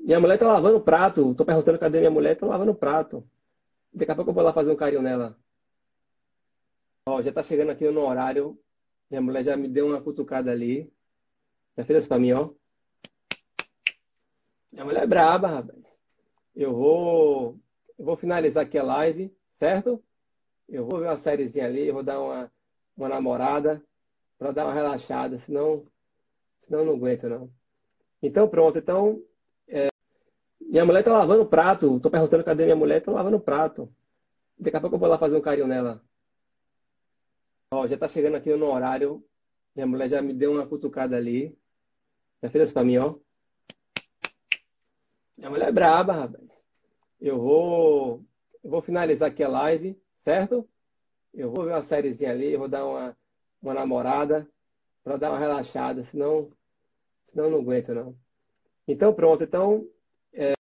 Minha mulher tá lavando o prato. Tô perguntando cadê minha mulher, tá lavando o prato. Daqui a pouco eu vou lá fazer um carinho nela. Ó, já tá chegando aqui no horário. Minha mulher já me deu uma cutucada ali. Já fez isso pra mim, ó. Minha mulher é braba, rapaz. Eu vou finalizar aqui a live, certo? Eu vou ver uma sériezinha ali, vou dar uma namorada pra dar uma relaxada, senão eu não aguento, não. Então pronto, então minha mulher tá lavando o prato. Tô perguntando cadê minha mulher, tá lavando o prato. Daqui a pouco eu vou lá fazer um carinho nela. Ó, já tá chegando aqui no horário. Minha mulher já me deu uma cutucada ali. Já fez isso pra mim, ó. Minha mulher é braba, rapaz. Eu vou finalizar aqui a live, certo? Eu vou ver uma sériezinha ali, vou dar uma namorada pra dar uma relaxada, senão eu não aguento, não. Então pronto, então